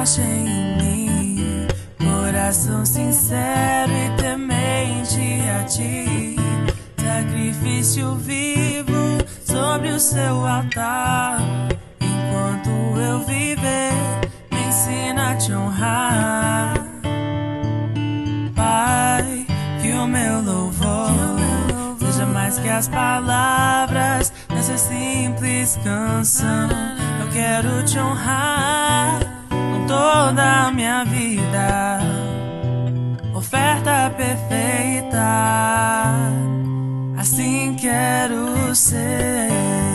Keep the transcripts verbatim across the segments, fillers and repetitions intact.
achei em mim coração sincero e temente a ti. Sacrifício vivo sobre o seu altar. Enquanto eu viver, me ensina a te honrar. Pai, que o meu louvor seja mais que as palavras nessa simples canção. Eu quero te honrar com toda a minha vida. Oferta perfeita, assim quero ser.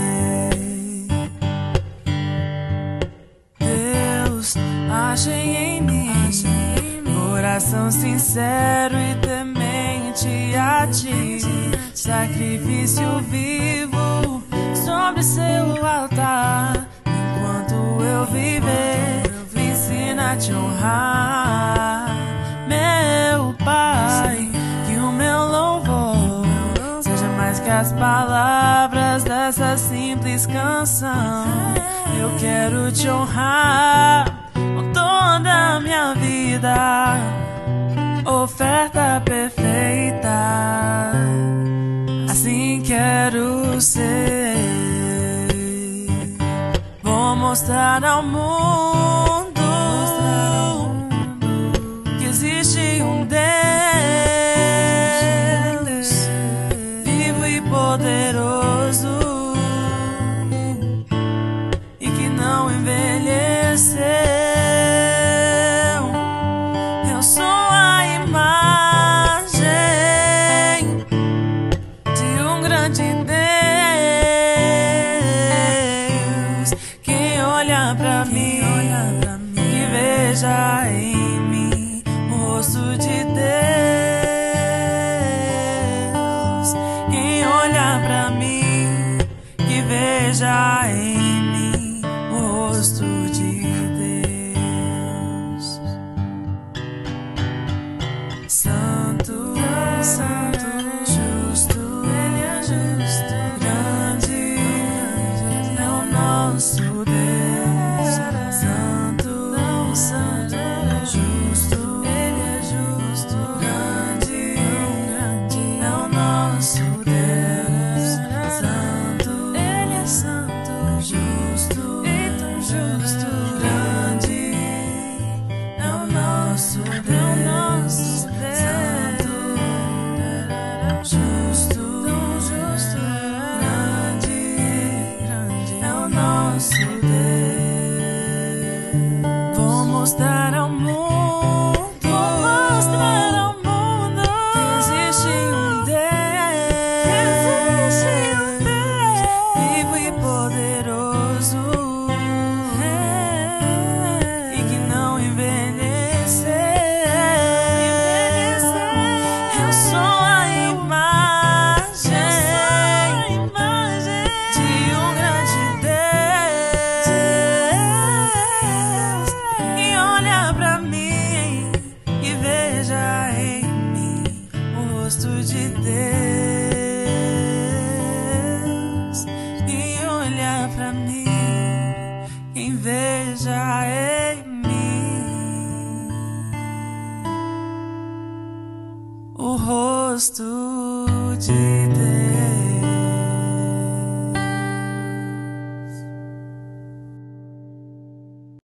Deus, achei em mim coração sincero e temente a ti. Sacrifício vivo sobre seu altar. Enquanto eu viver, me ensina a te honrar. Meu Pai, que o meu louvor seja mais que as palavras dessa simples canção. Eu quero te honrar com toda a minha vida. Oferta perfeita, assim quero ser. Vou mostrar ao mundo que existe um Deus vivo e poderoso e que não envelheceu. Eu sou a imagem de um grande Deus. Quem olha pra mim, que veja em mim o rosto de Deus. Quem olha pra mim, que veja em mim o rosto de Deus. Santo, santo, justo, Ele é justo, grande é o nosso Deus. Santo, santo, justo, Ele é justo, grande é o nosso Deus. Santo, Ele é santo, justo, e tão justo, grande é o nosso Deus. Justo, tão justo, grande, grande é o nosso Deus. Vou mostrar ao mundo, vou mostrar ao mundo que existe um Deus, vivo e poderoso e que não envelheceu. Eu sou a de Deus. E olha pra mim, quem veja em mim o rosto de Deus.